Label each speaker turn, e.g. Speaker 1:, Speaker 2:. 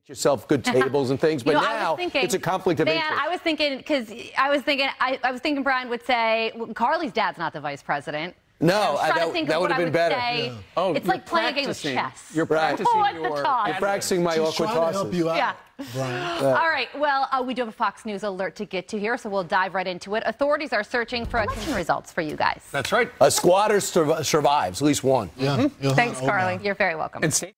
Speaker 1: yourself good tables and things, but now it's a conflict of interest.
Speaker 2: I was thinking Brian would say, well, Carly's dad's not the vice president.
Speaker 1: No, that would have been better.
Speaker 2: Yeah. Oh, it's like playing a game of chess.
Speaker 1: You're practicing
Speaker 2: you're
Speaker 1: practicing my awkward tosses.
Speaker 3: To help you out,
Speaker 2: yeah.
Speaker 3: Brian.
Speaker 2: All right. Well, we do have a Fox News alert to get to here, so we'll dive right into it. Authorities are searching for election results for you guys.
Speaker 1: That's right. A squatter survives, at least one.
Speaker 3: Yeah.
Speaker 2: Thanks, Carly. You're very welcome.